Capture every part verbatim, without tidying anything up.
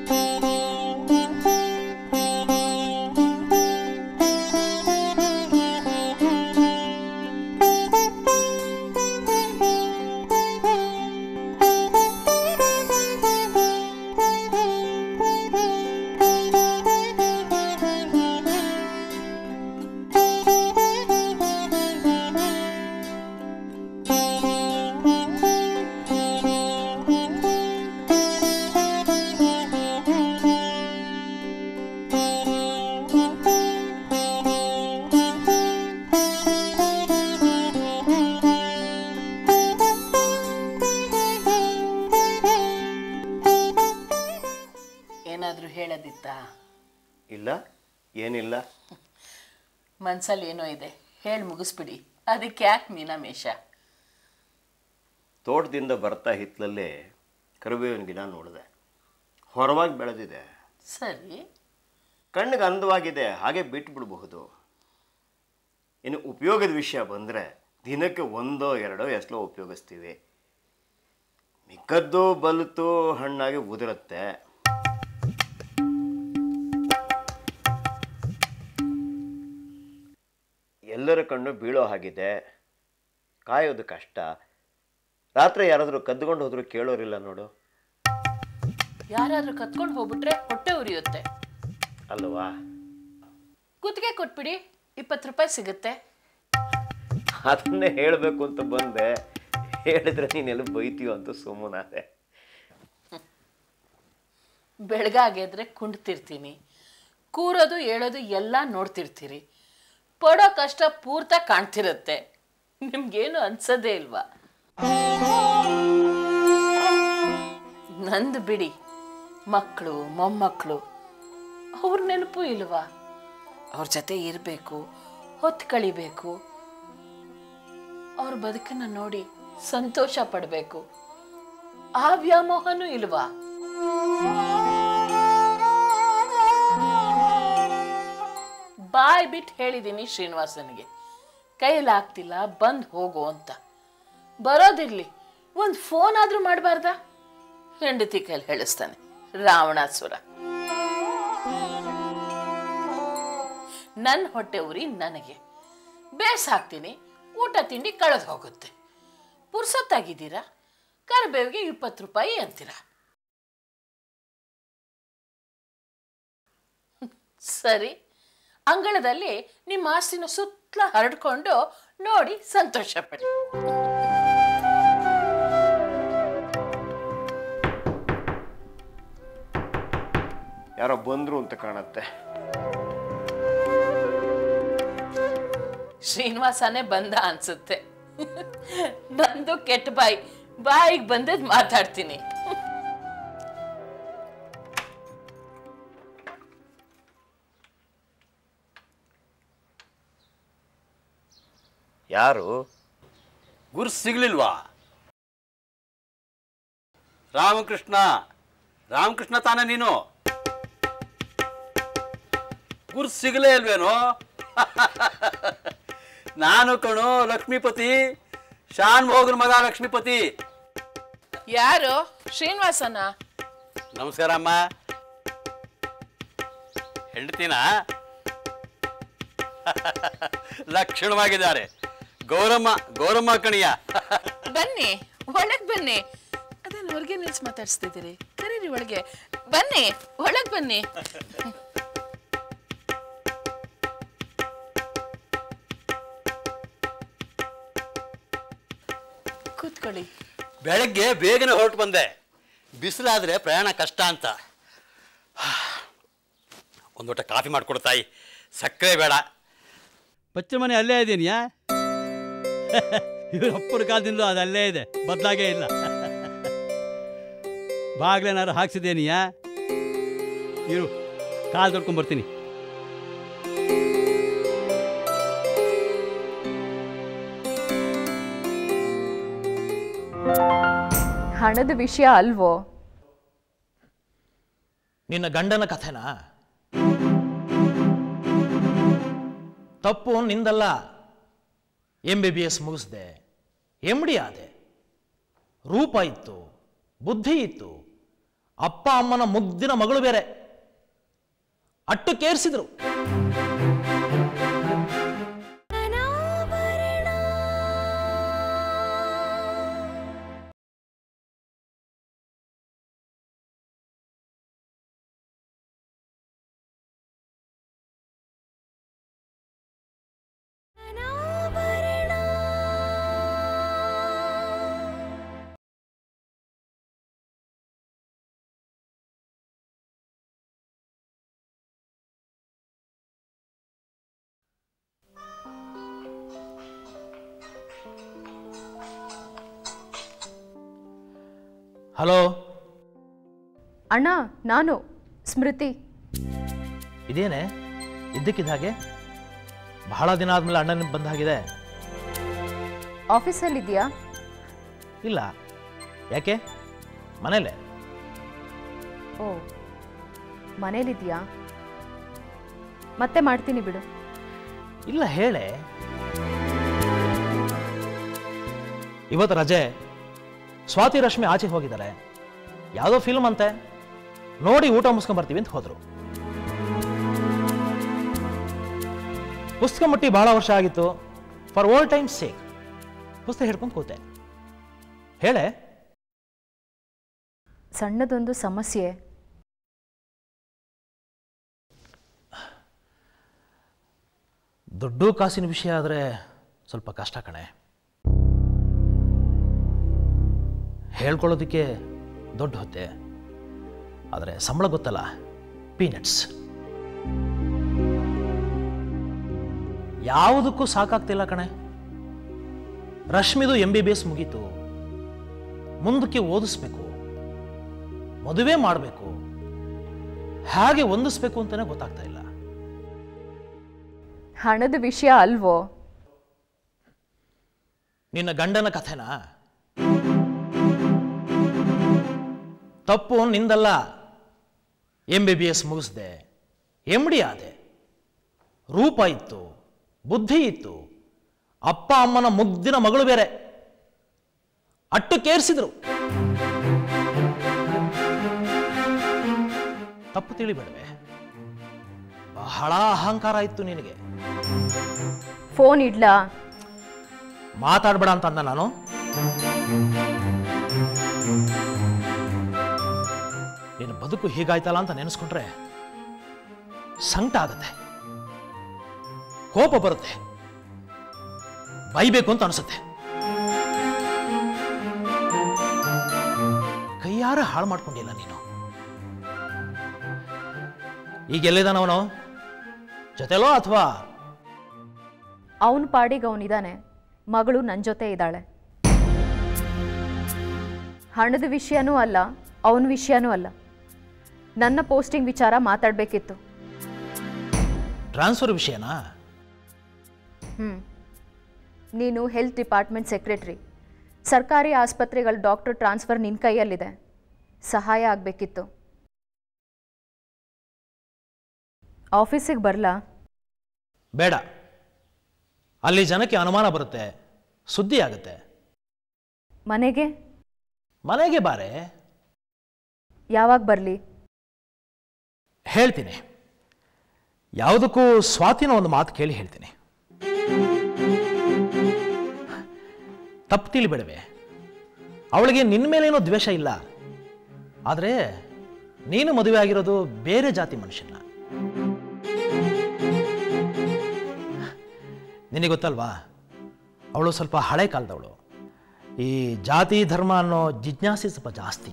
ಏನಾದರೂ ಹೇಳೋದಿತ್ತಾ? ಇಲ್ಲ, ಏನಿಲ್ಲ. ಮನ್ಸಲ್ಲಿ ಏನೋ ಇದೆ, ಹೇಳಿ ಮುಗಿಸ್ಬಿಡಿ. ಅದಕ್ಕೆ ಯಾಕೆ ಮೀನಾಮೇಷ? ತೋಟದಿಂದ ಬರ್ತಾ ಹಿತ್ತಲಲ್ಲೇ ಕರಿಬೇವಿನ ಗಿಡ ನೋಡಿದೆ. ಹೊರವಾಗಿ ಬೆಳೆದಿದೆ, ಸರಿ, ಕಣ್ಣಿಗೆ ಅಂದವಾಗಿದೆ, ಹಾಗೆ ಬಿಟ್ಬಿಡಬಹುದು. ಇನ್ನು ಉಪಯೋಗದ ವಿಷಯ ಬಂದರೆ ದಿನಕ್ಕೆ ಒಂದೋ ಎರಡೋ ಎಷ್ಟೋ ಉಪಯೋಗಿಸ್ತೀವಿ. ಮಿಕ್ಕದ್ದು ಬಲಿತು ಹಣ್ಣಾಗಿ ಉದುರುತ್ತೆ. ಎಲ್ಲರ ಕಣ್ಣು ಬೀಳೋ ಹಾಗಿದೆ, ಕಾಯೋದು ಕಷ್ಟ. ರಾತ್ರಿ ಯಾರಾದರೂ ಕದ್ದುಕೊಂಡು ಹೋದ್ರು ಕೇಳೋರಿಲ್ಲ ನೋಡು. ಯಾರಾದರೂ ಕತ್ಕೊಂಡು ಹೋಗ್ಬಿಟ್ರೆ ಹೊಟ್ಟೆ ಉರಿಯುತ್ತೆ ಅಲ್ವಾ? ಗುತ್ತಿಗೆ ಕೊಟ್ಬಿಡಿ, ಇಪ್ಪತ್ತು ರೂಪಾಯಿ ಸಿಗುತ್ತೆ. ಅದನ್ನೇ ಹೇಳಬೇಕು ಅಂತ ಬಂದೆ, ಹೇಳಿದ್ರೆ ನೀನೆಲ್ಲ ಬೈತೀಯೋ ಅಂತ ಸುಮ್ಮನಾದೆ. ಬೆಳಗಾಗೆದ್ರೆ ಕುಂಡ್ತಿರ್ತೀನಿ, ಕೂರೋದು ಹೇಳೋದು ಎಲ್ಲ ನೋಡ್ತಿರ್ತೀರಿ. ಪಡೋ ಕಷ್ಟ ಪೂರ್ತ ಕಾಣ್ತಿರುತ್ತೆ, ನಿಮ್ಗೇನು ಅನ್ಸೋದೇ ಇಲ್ವಾ? ನಂದು ಬಿಡಿ, ಮಕ್ಕಳು ಮೊಮ್ಮಕ್ಕಳು ಅವ್ರ ನೆನಪು ಇಲ್ವಾ? ಅವ್ರ ಜೊತೆ ಇರಬೇಕು, ಹೊತ್ತು ಕಳಿಬೇಕು, ಅವ್ರ ಬದುಕನ್ನು ನೋಡಿ ಸಂತೋಷ ಪಡಬೇಕು. ಆ ವ್ಯಾಮೋಹನೂ ಇಲ್ವಾ? ಬಾಯ್ ಬಿಟ್ಟು ಹೇಳಿದ್ದೀನಿ ಶ್ರೀನಿವಾಸನಿಗೆ, ಕೈಲಾಗ್ತಿಲ್ಲ ಬಂದು ಹೋಗು ಅಂತ. ಬರೋದಿರ್ಲಿ, ಒಂದು ಫೋನ್ ಆದ್ರೂ ಮಾಡಬಾರ್ದ? ಹೆಂಡತಿ ಕೈಲಿ ಹೇಳಿಸ್ತಾನೆ ರಾವಣಾಸುರ. ನನ್ನ ಹೊಟ್ಟೆ ಉರಿ ನನಗೆ, ಬೇಸಾಕ್ತೀನಿ, ಊಟ ತಿಂಡಿ ಕಳೆದು ಹೋಗುತ್ತೆ. ಪುರ್ಸೊತ್ತಾಗಿದ್ದೀರಾ, ಕರಿಬೇವಿಗೆ ಇಪ್ಪತ್ತು ರೂಪಾಯಿ ಅಂತೀರಾ. ಸರಿ, ಅಂಗಳದಲ್ಲಿ ನಿಮ್ಮ ಆಸ್ತಿನ ಸುತ್ತಲ ಹರಡ್ಕೊಂಡು ನೋಡಿ ಸಂತೋಷ ಪಡಿ. ಯಾರೋ ಬಂದ್ರು ಅಂತ ಕಾಣತ್ತೆ. ಶ್ರೀನಿವಾಸನೇ ಬಂದ ಅನ್ಸುತ್ತೆ. ನಂದು ಕೆಟ್ಟ ಬಾಯಿ, ಬಾಯಿಗೆ ಬಂದದ್ ಮಾತಾಡ್ತೀನಿ. ಯಾರು? ಗುರು ಸಿಗ್ಲಿಲ್ವಾ? ರಾಮಕೃಷ್ಣ. ರಾಮಕೃಷ್ಣ ತಾನೇ ನೀನು? ಗುರು ಸಿಗಲೇ ಇಲ್ವೇನೋ? ನಾನು ಕಣು, ಲಕ್ಷ್ಮೀಪತಿ, ಶಾನ್ ಭೋಗನ ಮಗ ಲಕ್ಷ್ಮೀಪತಿ. ಯಾರು? ಶ್ರೀನಿವಾಸನ? ನಮಸ್ಕಾರ ಅಮ್ಮ. ಹೆಂಡತಿನಾ? ಲಕ್ಷಣವಾಗಿದ್ದಾರೆ. ಗೌರಮ್ಮ, ಗೌರಮ್ಮ ಕಣಿಯ. ಬನ್ನಿ, ಒಳಗ್ ಬನ್ನಿ. ಅದನ್ನ ಹೊರಗೆ ನಿಲ್ಸಿ ಮಾತಾಡ್ಸ್ತಿದ್ದೀರಿ, ಕರೀರಿ ಒಳಗೆ. ಬನ್ನಿ, ಒಳಗ್ ಬನ್ನಿ. ಕೂತ್ಕೊಳ್ಳಿ. ಬೆಳಗ್ಗೆ ಬೇಗನೆ ಹೊರಟು ಬಂದೆ, ಬಿಸಿಲಾದ್ರೆ ಪ್ರಯಾಣ ಕಷ್ಟ ಅಂತ. ಒಂದು ಲೋಟ ಕಾಫಿ ಮಾಡಿಕೊಡ್ತಾಯಿ, ಸಕ್ಕರೆ ಬೇಡ. ಪಚ್ಚ ಮನೆ ಅಲ್ಲೇ ಇದೀನಿಯಾ? ಇವ್ರ ಅಪ್ಪರ ಕಾಲದಿಂದ ಅದು ಅಲ್ಲೇ ಇದೆ, ಬದಲಾಗೇ ಇಲ್ಲ. ಬಾಗ್ಲೇನಾರು ಹಾಕ್ಸಿದೇನಿಯಾ? ಇರು, ಕಾಲು ತೊಳ್ಕೊಂಬರ್ತೀನಿ. ಹಣದ ವಿಷಯ ಅಲ್ವೋ? ನಿನ್ನ ಗಂಡನ ಕಥೆನಾ? ತಪ್ಪು ನಿಂದಲ್ಲ. ಎಂ ಬಿ ಬಿ ಎಸ್ ಮುಗಿಸ್ದೆ, ಎಮ್ ಡಿ ಆದೆ, ರೂಪ ಇತ್ತು, ಬುದ್ಧಿ ಇತ್ತು, ಅಪ್ಪ ಅಮ್ಮನ ಮುಗ್ದಿನ ಮಗಳು ಬೇರೆ. ಅಟ್ಟು ಕೇರಿಸಿದ್ರು. ಹಲೋ ಅಣ್ಣ, ನಾನು ಸ್ಮೃತಿ. ಇದೇನೆ ಇದ್ದಕ್ಕಿದ್ದ ಹಾಗೆ ಬಹಳ ದಿನ ಆದ್ಮೇಲೆ ಅಣ್ಣನ ಬಂದ ಹಾಗಿದೆ. ಆಫೀಸಲ್ಲಿದೆಯಾ? ಇಲ್ಲ, ಯಾಕೆ? ಮನೇಲೆ. ಓ, ಮನೇಲಿದೆಯಾ? ಮತ್ತೆ ಮಾಡ್ತೀನಿ ಬಿಡು. ಇಲ್ಲ, ಹೇಳೆ. ಇವತ್ತು ರಜೆ. ಸ್ವಾತಿ ರಶ್ಮಿ ಆಚೆ ಹೋಗಿದ್ದಾರೆ. ಯಾವುದೋ ಫಿಲ್ಮ್ ಅಂತೆ, ನೋಡಿ ಊಟ ಮುಗಿಸ್ಕೊಂಡ್ ಬರ್ತೀವಿ ಅಂತ ಹೋದ್ರು. ಪುಸ್ತಕ ಮುಟ್ಟಿ ಬಹಳ ವರ್ಷ ಆಗಿತ್ತು. ಫಾರ್ ಓಲ್ಡ್ ಟೈಮ್ ಸೇಕ್ ಪುಸ್ತಕ ಹಿಡ್ಕೊಂಡು ಕೂತೆ. ಹೇಳೆ. ಸಣ್ಣದೊಂದು ಸಮಸ್ಯೆ. ದುಡ್ಡು ಕಾಸಿನ ವಿಷಯ ಆದರೆ ಸ್ವಲ್ಪ ಕಷ್ಟ ಕಣೆ. ಹೇಳ್ಕೊಳ್ಳೋದಕ್ಕೆ ದೊಡ್ಡ ಹೊತ್ತೆ, ಆದರೆ ಸಂಬಳ ಗೊತ್ತಲ್ಲ, ಪೀನಟ್ಸ್. ಯಾವುದಕ್ಕೂ ಸಾಕಾಗ್ತಿಲ್ಲ ಕಣೆ. ರಶ್ಮಿದು ಎಂ ಬಿ ಬಿ ಎಸ್ ಮುಗೀತು, ಮುಂದಕ್ಕೆ ಓದಿಸ್ಬೇಕು, ಮದುವೆ ಮಾಡಬೇಕು, ಹೇಗೆ ಹೊಂದಿಸ್ಬೇಕು ಅಂತಾನೆ ಗೊತ್ತಾಗ್ತಾ ಇಲ್ಲ. ಹಣದ ವಿಷಯ ಅಲ್ವೋ? ನಿನ್ನ ಗಂಡನ ಕಥೆನಾ? ತಪ್ಪು ನಿಂದಲ್ಲ. ಎಂ ಬಿ ಬಿ ಎಸ್ ಮುಗಿಸ್ದೆ, ಎಮ್ ಡಿ ಆದೆ, ರೂಪ ಇತ್ತು, ಬುದ್ಧಿ ಇತ್ತು, ಅಪ್ಪ ಅಮ್ಮನ ಮುಗ್ದಿನ ಮಗಳು ಬೇರೆ. ಅಟ್ಟು ಕೇರಿಸಿದ್ರು. ತಪ್ಪು ತಿಳಿಬೇಡವೆ. ಬಹಳ ಅಹಂಕಾರ ಇತ್ತು ನಿನಗೆ. ಫೋನ್ ಇಡ್ಲಾ? ಮಾತಾಡ್ಬೇಡ ಅಂತ ಅಂದ ನಾನು. ನಿನ್ನ ಬದುಕು ಹೀಗಾಯ್ತಲ್ಲ ಅಂತ ನೆನೆಸ್ಕೊಂಡ್ರೆ ಸಂಕಟ ಆಗತ್ತೆ, ಕೋಪ ಬರುತ್ತೆ, ಬೈಬೇಕು ಅಂತ ಅನಿಸುತ್ತೆ. ಕೈಯಾರ ಹಾಳು ಮಾಡ್ಕೊಂಡಿಲ್ಲ ನೀನು. ಈಗ ಎಲ್ಲಿದ್ದಾನವನು? ಜೊತೆಲೋ ಅಥವಾ? ಅವನ ಪಾಡಿಗೆ ಅವನಿದ್ದಾನೆ. ಮಗಳು ನನ್ನ ಜೊತೆ ಇದ್ದಾಳೆ. ಹಣದ ವಿಷಯನೂ ಅಲ್ಲ, ಅವನ ವಿಷಯನೂ ಅಲ್ಲ. ನನ್ನ ಪೋಸ್ಟಿಂಗ್ ವಿಚಾರ ಮಾತಾಡಬೇಕಿತ್ತು. ಟ್ರಾನ್ಸ್ಫರ್ ವಿಷಯನಾ? ಹ್ಞೂ. ನೀನು ಹೆಲ್ತ್ ಡಿಪಾರ್ಟ್ಮೆಂಟ್ ಸೆಕ್ರೆಟ್ರಿ. ಸರ್ಕಾರಿ ಆಸ್ಪತ್ರೆಗಳ ಡಾಕ್ಟರ್ ಟ್ರಾನ್ಸ್ಫರ್ ನಿನ್ನ ಕೈಯಲ್ಲಿದೆ. ಸಹಾಯ ಆಗಬೇಕಿತ್ತು. ಆಫೀಸಿಗೆ ಬರಲಾ? ಬೇಡ. ಅಲ್ಲಿ ಜನಕ್ಕೆ ಅನುಮಾನ ಬರುತ್ತೆ, ಸುದ್ದಿ ಆಗುತ್ತೆ. ಮನೆಗೆ? ಮನೆಗೆ ಬಾರೆ. ಯಾವಾಗ ಬರಲಿ? ಹೇಳ್ತೀನಿ. ಯಾವುದಕ್ಕೂ ಸ್ವಾತಿನ ಒಂದು ಮಾತು ಕೇಳಿ ಹೇಳ್ತೀನಿ. ತಪ್ಪು ತಿಳಿಬೇಡವೆ. ಅವಳಿಗೆ ನಿನ್ನ ಮೇಲೇನೋ ದ್ವೇಷ ಇಲ್ಲ. ಆದರೆ ನೀನು ಮದುವೆ ಆಗಿರೋದು ಬೇರೆ ಜಾತಿ ಮನುಷ್ಯನ. ನಿನಗೆ ಗೊತ್ತಲ್ವಾ, ಅವಳು ಸ್ವಲ್ಪ ಹಳೆ ಕಾಲದವಳು. ಈ ಜಾತಿ ಧರ್ಮ ಅನ್ನೋ ಜಿಜ್ಞಾಸೆ ಸ್ವಲ್ಪ ಜಾಸ್ತಿ.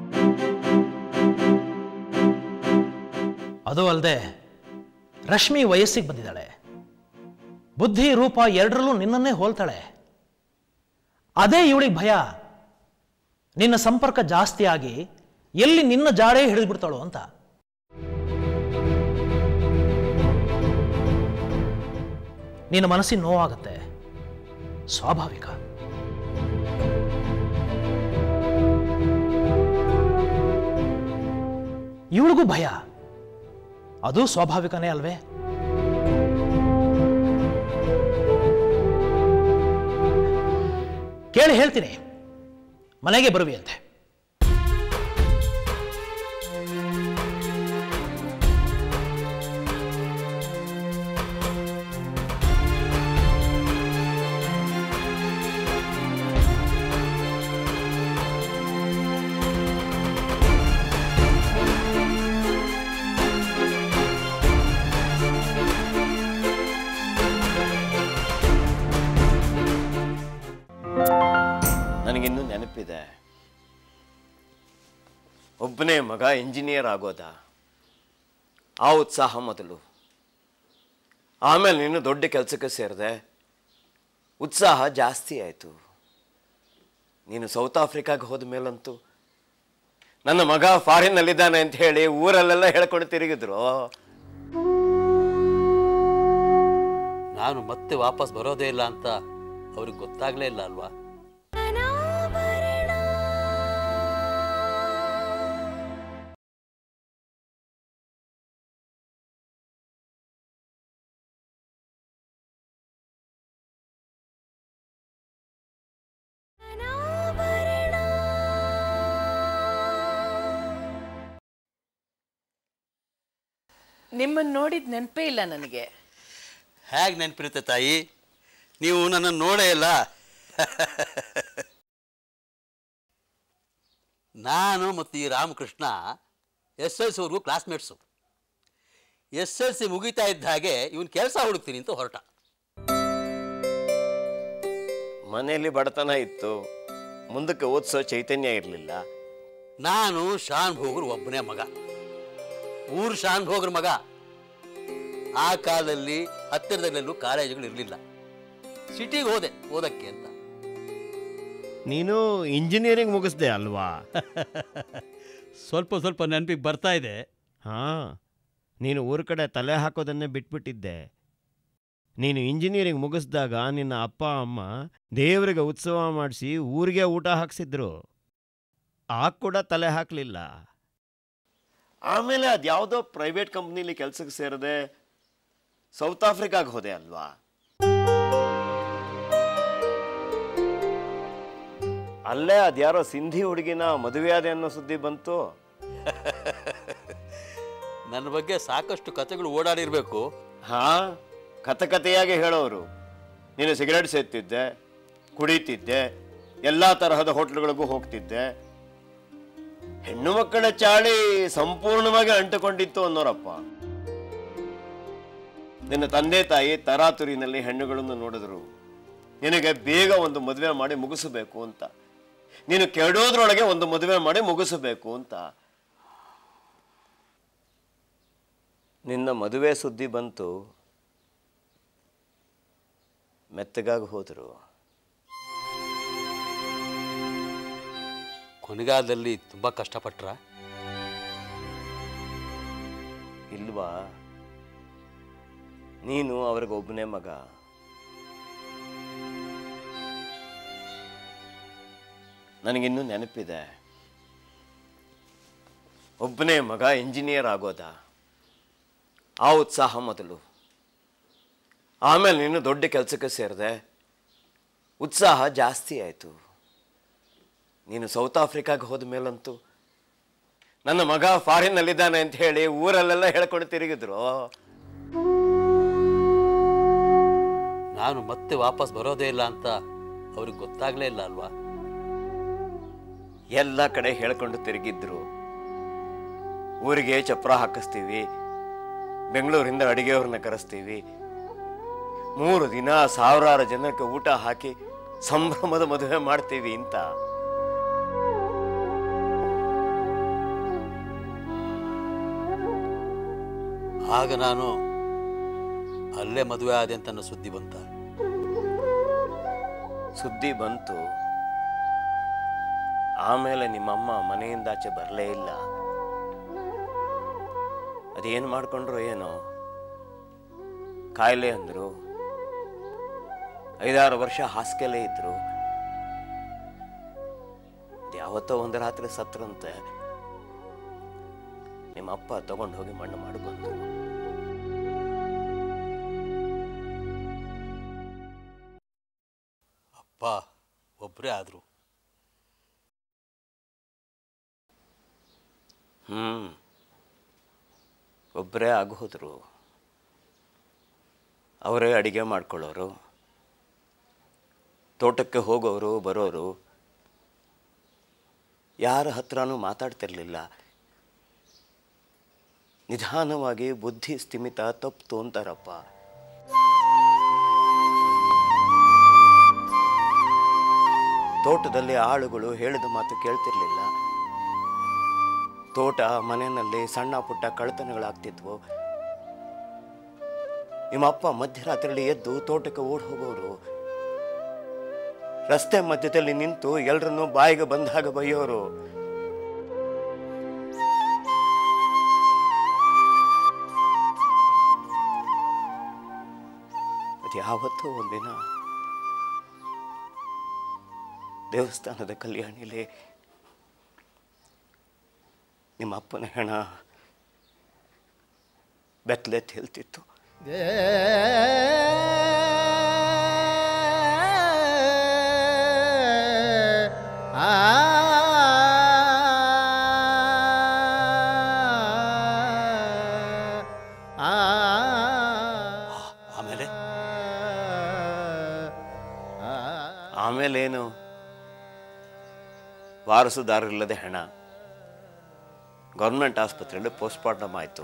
ಅದು ಅಲ್ಲದೆ ರಶ್ಮಿ ವಯಸ್ಸಿಗೆ ಬಂದಿದ್ದಾಳೆ. ಬುದ್ಧಿ ರೂಪ ಎರಡರಲ್ಲೂ ನಿನ್ನನ್ನೇ ಹೋಲ್ತಾಳೆ. ಅದೇ ಇವಳಿಗೆ ಭಯ. ನಿನ್ನ ಸಂಪರ್ಕ ಜಾಸ್ತಿ ಆಗಿ ಎಲ್ಲಿ ನಿನ್ನ ಜಾಡೇ ಹಿಡಿದ್ಬಿಡ್ತಾಳೋ ಅಂತ. ನಿನ್ನ ಮನಸ್ಸಿನ ನೋವಾಗುತ್ತೆ, ಸ್ವಾಭಾವಿಕ. ಇವಳಿಗೂ ಭಯ, ಅದು ಸ್ವಾಭಾವಿಕನೇ ಅಲ್ವೇ? ಕೇಳಿ ಹೇಳ್ತೀನಿ. ಮನೆಗೆ ಬರುವಿಯಂತೆ. ಮಗ ಇಂಜಿನಿಯರ್ ಆಗೋದ, ಆ ಉತ್ಸಾಹ ಮೊದಲು. ಆಮೇಲೆ ನೀನು ದೊಡ್ಡ ಕೆಲಸಕ್ಕೆ ಸೇರಿದೆ, ಉತ್ಸಾಹ ಜಾಸ್ತಿ ಆಯಿತು. ನೀನು ಸೌತ್ ಆಫ್ರಿಕಾಗೆ ಹೋದ ಮೇಲಂತೂ ನನ್ನ ಮಗ ಫಾರಿನ್ನಲ್ಲಿದ್ದಾನೆ ಅಂತ ಹೇಳಿ ಊರಲ್ಲೆಲ್ಲ ಹೇಳ್ಕೊಂಡು ತಿರುಗಿದ್ರು. ನಾನು ಮತ್ತೆ ವಾಪಸ್ ಬರೋದೇ ಇಲ್ಲ ಅಂತ ಅವ್ರಿಗೆ ಗೊತ್ತಾಗಲೇ ಇಲ್ಲ ಅಲ್ವಾ? ನಿಮ್ಮನ್ನು ನೋಡಿದ ನೆನಪೇ ಇಲ್ಲ ನನಗೆ. ಹೇಗೆ ನೆನಪಿರುತ್ತೆ ತಾಯಿ, ನೀವು ನನ್ನನ್ನು ನೋಡೇ ಇಲ್ಲ. ನಾನು ಮತ್ತು ಈ ರಾಮಕೃಷ್ಣ ಎಸ್ ಎಲ್ ಸಿವರೆಗೂ ಕ್ಲಾಸ್ಮೇಟ್ಸು. ಎಸ್ ಎಲ್ ಸಿ ಮುಗಿತಾ ಇದ್ದ ಹಾಗೆ ಇವನು ಕೆಲಸ ಹುಡುಕ್ತೀನಿ ಅಂತ ಹೊರಟ. ಮನೆಯಲ್ಲಿ ಬಡತನ ಇತ್ತು, ಮುಂದಕ್ಕೆ ಓದಿಸೋ ಚೈತನ್ಯ ಇರಲಿಲ್ಲ. ನಾನು ಶಾನ್ ಭೋಗ್ರ ಒಬ್ಬನೇ ಮಗ, ಊರು ಶಾನ್ ಭೋಗ್ರ ಮಗ. ಆ ಕಾಲದಲ್ಲಿ ಹತ್ತಿರದಲ್ಲೆಲ್ಲೂ ಕಾಲೇಜುಗಳು ಇರಲಿಲ್ಲ. ಸಿಟಿಗೆ ಹೋದೆ ಓದಕ್ಕೆ ಅಂತ. ನೀನು ಇಂಜಿನಿಯರಿಂಗ್ ಮುಗಿಸ್ದೆ ಅಲ್ವಾ? ಸ್ವಲ್ಪ ಸ್ವಲ್ಪ ನೆನಪಿಗೆ ಬರ್ತಾ ಇದೆ. ಹಾಂ, ನೀನು ಊರ ಕಡೆ ತಲೆ ಹಾಕೋದನ್ನೇ ಬಿಟ್ಬಿಟ್ಟಿದ್ದೆ. ನೀನು ಇಂಜಿನಿಯರಿಂಗ್ ಮುಗಿಸ್ದಾಗ ನಿನ್ನ ಅಪ್ಪ ಅಮ್ಮ ದೇವರಿಗೆ ಉತ್ಸವ ಮಾಡಿಸಿ ಊರಿಗೆ ಊಟ ಹಾಕ್ಸಿದ್ರು. ಆಗ ಕೂಡ ತಲೆ ಹಾಕಲಿಲ್ಲ. ಆಮೇಲೆ ಅದ್ಯಾವುದೋ ಪ್ರೈವೇಟ್ ಕಂಪ್ನಿಲಿ ಕೆಲಸಕ್ಕೆ ಸೇರಿದೆ, ಸೌತ್ ಆಫ್ರಿಕಾಗೆ ಹೋದೆ ಅಲ್ವಾ? ಅಲ್ಲೇ ಅದ್ಯಾರೋ ಸಿಂಧಿ ಹುಡುಗಿನ ಮದುವೆಯಾದೆ ಅನ್ನೋ ಸುದ್ದಿ ಬಂತು. ನನ್ನ ಬಗ್ಗೆ ಸಾಕಷ್ಟು ಕಥೆಗಳು ಓಡಾಡಿರ್ಬೇಕು. ಹಾ, ಕತೆ ಕತೆಯಾಗಿ ಹೇಳೋರು. ನೀನು ಸಿಗರೇಟ್ ಸೇದ್ತಿದ್ದೆ, ಕುಡಿತಿದ್ದೆ, ಎಲ್ಲ ತರಹದ ಹೋಟ್ಲುಗಳಿಗೂ ಹೋಗ್ತಿದ್ದೆ. ಹೆಣ್ಣು ಮಕ್ಕಳ ಚಾಳಿ ಸಂಪೂರ್ಣವಾಗಿ ಅಂಟುಕೊಂಡಿತ್ತು ಅನ್ನೋರಪ್ಪ. ನಿನ್ನ ತಂದೆ ತಾಯಿ ತರಾತುರಿನಲ್ಲಿ ಹೆಣ್ಣುಗಳನ್ನು ನೋಡಿದ್ರು. ನಿನಗೆ ಬೇಗ ಒಂದು ಮದುವೆ ಮಾಡಿ ಮುಗಿಸಬೇಕು ಅಂತ, ನೀನು ಕೆಡೋದ್ರೊಳಗೆ ಒಂದು ಮದುವೆ ಮಾಡಿ ಮುಗಿಸಬೇಕು ಅಂತ. ನಿನ್ನ ಮದುವೆ ಸುದ್ದಿ ಬಂತು, ಮೆತ್ತಗಾಗಿ ಹೋದರು. ಕೊನೆಗಾಲದಲ್ಲಿ ತುಂಬ ಕಷ್ಟಪಟ್ರ? ಇಲ್ವಾ, ನೀನು ಅವ್ರಿಗೊಬ್ಬನೇ ಮಗ. ನನಗಿನ್ನೂ ನೆನಪಿದೆ, ಒಬ್ಬನೇ ಮಗ ಇಂಜಿನಿಯರ್ ಆಗೋದ, ಆ ಉತ್ಸಾಹ ಮೊದಲು. ಆಮೇಲೆ ನೀನು ದೊಡ್ಡ ಕೆಲಸಕ್ಕೆ ಸೇರಿದೆ, ಉತ್ಸಾಹ ಜಾಸ್ತಿ ಆಯಿತು. ನೀನು ಸೌತ್ ಆಫ್ರಿಕಾಗೆ ಹೋದ ಮೇಲಂತೂ ನನ್ನ ಮಗ ಫಾರಿನ್ನಲ್ಲಿದ್ದಾನೆ ಅಂತ ಹೇಳಿ ಊರಲ್ಲೆಲ್ಲ ಹೇಳ್ಕೊಂಡು ತಿರುಗಿದ್ರು. ನಾನು ಮತ್ತೆ ವಾಪಸ್ ಬರೋದೇ ಇಲ್ಲ ಅಂತ ಅವ್ರಿಗೆ ಗೊತ್ತಾಗಲೇ ಇಲ್ಲ ಅಲ್ವಾ? ಎಲ್ಲ ಕಡೆ ಹೇಳ್ಕೊಂಡು ತಿರುಗಿದ್ರು. ಊರಿಗೆ ಚಪ್ರ ಹಾಕಿಸ್ತೀವಿ, ಬೆಂಗಳೂರಿಂದ ಅಡಿಗೆಯವ್ರನ್ನ ಕರೆಸ್ತೀವಿ, ಮೂರು ದಿನ ಸಾವಿರಾರು ಜನಕ್ಕೆ ಊಟ ಹಾಕಿ ಸಂಭ್ರಮದ ಮದುವೆ ಮಾಡ್ತೀವಿ ಅಂತ. ಆಗ ನಾನು ಅಲ್ಲೇ ಮದುವೆ ಆದೆ ಅಂತ ನನ್ನ ಸುದ್ದಿ ಬಂತ. ಸುದ್ದಿ ಬಂತು. ಆಮೇಲೆ ನಿಮ್ಮಮ್ಮ ಮನೆಯಿಂದಾಚೆ ಬರಲೇ ಇಲ್ಲ. ಅದೇನು ಮಾಡ್ಕೊಂಡ್ರು ಏನೋ, ಕಾಯಿಲೆ ಅಂದರು. ಐದಾರು ವರ್ಷ ಹಾಸಿಗೆಲೇ ಇದ್ರು. ಯಾವತ್ತೋ ಒಂದು ರಾತ್ರಿ ಸತ್ರಂತೆ. ನಿಮ್ಮಪ್ಪ ತಗೊಂಡು ಹೋಗಿ ಮಣ್ಣು ಮಾಡಿ ಬಂದರು. ಅಪ್ಪ ಒಬ್ಬರೇ ಆದರು. ಹ್ಮ್ ಒಬ್ಬರೇ ಆಗೋದ್ರು. ಅವರೇ ಅಡಿಗೆ ಮಾಡ್ಕೊಳ್ಳೋರು, ತೋಟಕ್ಕೆ ಹೋಗೋರು ಬರೋರು, ಯಾರ ಹತ್ರನೂ ಮಾತಾಡ್ತಿರ್ಲಿಲ್ಲ. ನಿಧಾನವಾಗಿ ಬುದ್ಧಿ ಸ್ಥಿಮಿತ ತಪ್ಪಿತು ಅಂತಾರಪ್ಪ. ತೋಟದಲ್ಲಿ ಆಳುಗಳು ಹೇಳಿದ ಮಾತು ಕೇಳ್ತಿರ್ಲಿಲ್ಲ. ತೋಟ ಮನೆಯಲ್ಲಿ ಸಣ್ಣ ಪುಟ್ಟ ಕಳ್ಳತನಗಳಾಗ್ತಿದ್ವು. ನಿಮ್ಮಪ್ಪ ಮಧ್ಯರಾತ್ರಿಯಲ್ಲಿ ಎದ್ದು ತೋಟಕ್ಕೆ ಓಡ್ ಹೋಗೋರು, ರಸ್ತೆ ಮಧ್ಯದಲ್ಲಿ ನಿಂತು ಎಲ್ರನ್ನೂ ಬಾಯಿಗೆ ಬಂದಾಗ ಬೈಯೋರು. ಯಾವತ್ತೂ ಒಂದಿನ ದೇವಸ್ಥಾನದ ಕಲ್ಯಾಣಿಲಿ ನಿಮ್ಮ ಅಪ್ಪನ ಹೆಣ ಬೆತ್ತಲೆತ್ತು ಹೇಳ್ತಿತ್ತು. ಆಮೇಲೆ ಆಮೇಲೇನು? ವಾರಸುದಾರರಿಲ್ಲದೆ ಹೆಣ. ಗೌರ್ಮೆಂಟ್ ಆಸ್ಪತ್ರೆಯಲ್ಲಿ ಪೋಸ್ಟ್ಮಾರ್ಟಮ್ ಆಯಿತು.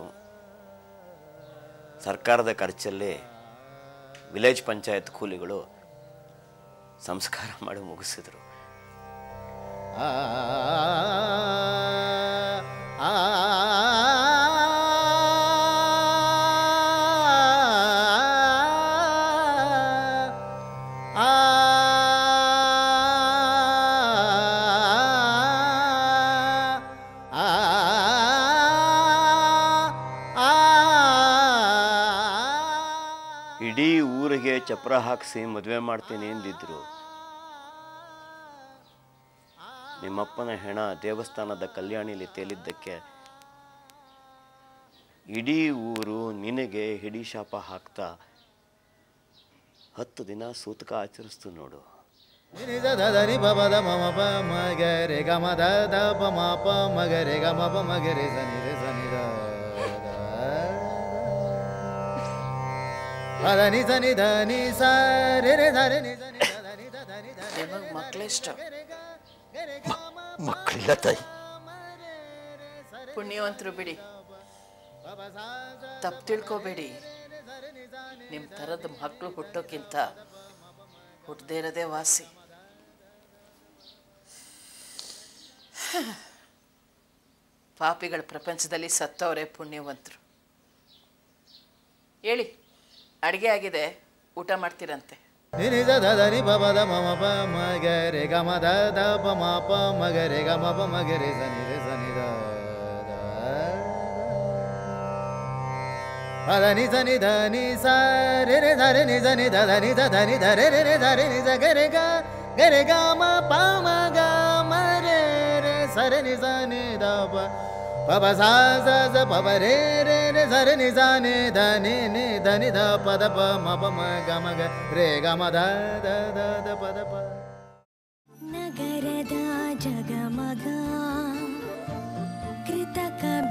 ಸರ್ಕಾರದ ಖರ್ಚಲ್ಲಿ ವಿಲೇಜ್ ಪಂಚಾಯತ್ ಕೂಲಿಗಳು ಸಂಸ್ಕಾರ ಮಾಡಿ ಮುಗಿಸಿದ್ರು. ಇಡೀ ಊರಿಗೆ ಚಪ್ರ ಹಾಕಿಸಿ ಮದುವೆ ಮಾಡ್ತೀನಿ ಎಂದಿದ್ರು. ನಿಮ್ಮಪ್ಪನ ಹೆಣ ದೇವಸ್ಥಾನದ ಕಲ್ಯಾಣಿಲಿ ತೇಲಿದ್ದಕ್ಕೆ ಇಡೀ ಊರು ನಿನಗೆ ಹಿಡಿ ಶಾಪ ಹಾಕ್ತಾ ಹತ್ತು ದಿನ ಸೂತಕ ಆಚರಿಸ್ತು ನೋಡು. ಮಕ್ಕಳಿಷ್ಟ ಮಕ್ಕಳಿಲ್ಲ ತಾಯಿ. ಪುಣ್ಯವಂತರು ಬಿಡಿ, ತಪ್ಪು ತಿಳ್ಕೋಬೇಡಿ. ನಿಮ್ಮ ಥರದ ಮಕ್ಕಳು ಹುಟ್ಟೋಕ್ಕಿಂತ ಹುಟ್ಟದೇ ಇರೋದೇ ವಾಸಿ. ಪಾಪಿಗಳ ಪ್ರಪಂಚದಲ್ಲಿ ಸತ್ತವರೇ ಪುಣ್ಯವಂತರು. ಹೇಳಿ, ಅಡುಗೆ ಆಗಿದೆ, ಊಟ ಮಾಡ್ತೀರಂತೆ. ನಿನಿದ ಧನಿ ಬಬದ ಮಮ ಪ ಮಗರೆ ಗಮ ದ ದ ಪ ಮ ಪ ಮಗರೆ ಗಮ ಪ ಮಗರೆ ಸನಿ ರೆ ಸನಿ ದ ಧನಿ ಸನಿ ಧನಿ ಸ ರೆ ರೆ ಧರೆ ನಿ ಧನಿ ಧ ಧನಿ ಧ ಧನಿ ಧರೆ ರೆ ರೆ ಧರೆ ನಿ ಧ ಗರೆ ಗ ಗರೆ ಗ ಮ ಪ ಮ ಗ ಮ ರೆ ರೆ ಸರೆ ನಿ ಸ ನಿ ದ ಪ ಪ ಪ ಸ ಸ ಸ ಪ ಪ ರೇ ರೇ ರೆ ಸರೆ ನಿ ಸ ನಿ ಧ ನಿ ನಿ ಧ ನಿ ಧ ಪ ದ ಪ ಮ ಪ ಮ ಗ ಮ ಗ ರೇ ಗ ಮ ಧ ದ ದ ದ ಪ ದ ಪ. ನಗರದ ಜಗಮಗ ಕೃತಕ